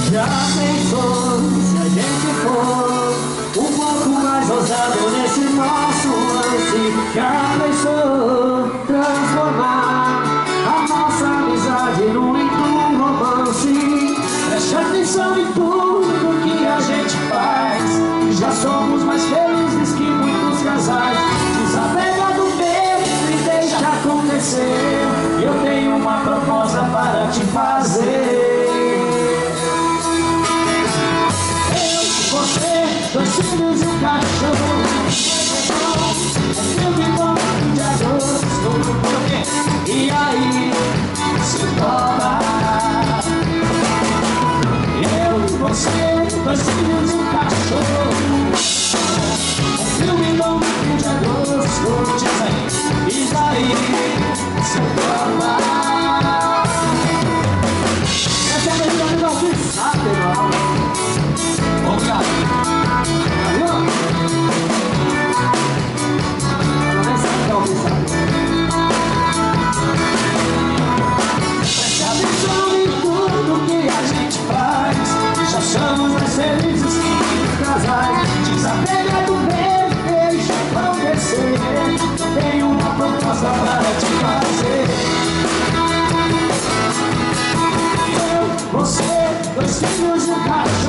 Já pensou se a gente for um pouco mais ousado nesse nosso lance? Já pensou transformar a nossa amizade num lindo romance? Preste atenção em tudo que a gente faz, já somos mais felizes que muitos casais. Desapega do medo e deixa acontecer. Eu tenho uma proposta para te fazer. Dois filhos e um cachorro, eu me bom de agosto. E aí, se topa? Eu e você, dois filhos e um cachorro, eu me bom de agosto. Diz aí, se topa? Essa é a melhor do que sabe, irmão. Obrigado. Preste atenção em tudo que a gente faz, já somos mais felizes que casais. Desapega do medo, deixa acontecer. Tenho uma proposta para te fazer. Eu, você, dois filhos e um cachorro.